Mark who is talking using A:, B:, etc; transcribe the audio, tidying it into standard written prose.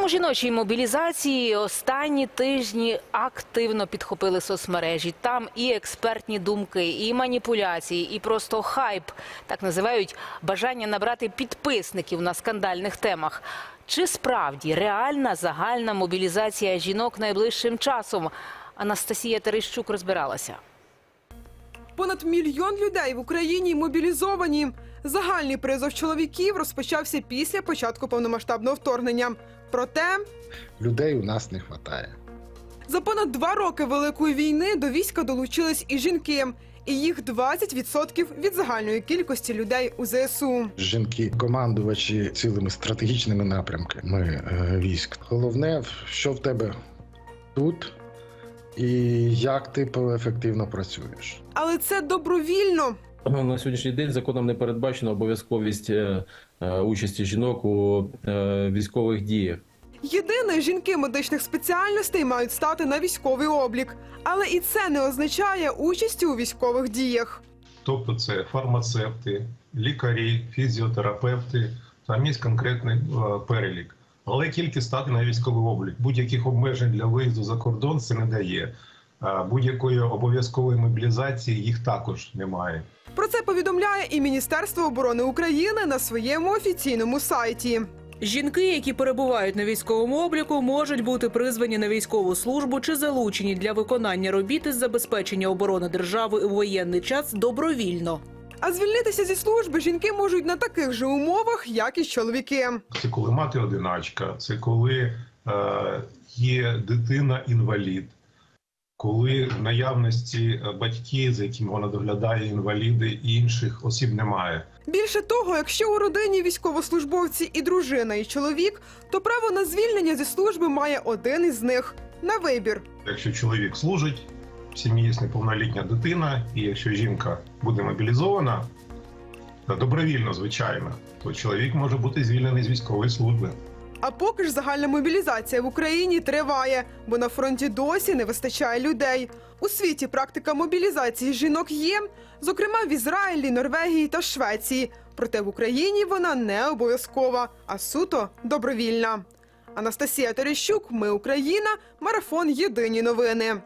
A: Тему жіночої мобілізації останні тижні активно підхопили соцмережі. Там і експертні думки, і маніпуляції, і просто хайп. Так називають бажання набрати підписників на скандальних темах. Чи справді реальна загальна мобілізація жінок найближчим часом? Анастасія Терещук розбиралася.
B: Понад 1 мільйон людей в Україні мобілізовані. Загальний призов чоловіків розпочався після початку повномасштабного вторгнення. Проте
C: людей у нас не вистачає.
B: За понад 2 роки Великої війни до війська долучились і жінки. І їх 20% від загальної кількості людей у ЗСУ.
C: Жінки – командувачі цілими стратегічними напрямками військ. Головне, що в тебе тут і як ти ефективно працюєш.
B: Але це добровільно.
D: На сьогоднішній день законом не передбачена обов'язковість участі жінок у військових діях.
B: Єдине, жінки медичних спеціальностей мають стати на військовий облік. Але і це не означає участі у військових діях.
E: Тобто це фармацевти, лікарі, фізіотерапевти, там є конкретний перелік. Але тільки стати на військовий облік. Будь-яких обмежень для виїзду за кордон це не дає. Будь-якої обов'язкової мобілізації їх також немає.
B: Про це повідомляє і Міністерство оборони України на своєму офіційному сайті.
F: Жінки, які перебувають на військовому обліку, можуть бути призвані на військову службу чи залучені для виконання робіт із забезпечення оборони держави у воєнний час добровільно.
B: А звільнитися зі служби жінки можуть на таких же умовах, як і чоловіки.
E: Це коли мати-одиначка, це коли є дитина-інвалід, коли в наявності батьки, за якими вона доглядає, інваліди і інших осіб немає.
B: Більше того, якщо у родині військовослужбовці і дружина, і чоловік, то право на звільнення зі служби має один із них – на вибір.
E: Якщо чоловік служить, в сім'ї є неповнолітня дитина, і якщо жінка буде мобілізована, добровільно, звичайно, то чоловік може бути звільнений з військової служби.
B: А поки ж загальна мобілізація в Україні триває, бо на фронті досі не вистачає людей. У світі практика мобілізації жінок є, зокрема в Ізраїлі, Норвегії та Швеції. Проте в Україні вона не обов'язкова, а суто добровільна. Анастасія Терещук, Ми Україна, марафон Єдині новини.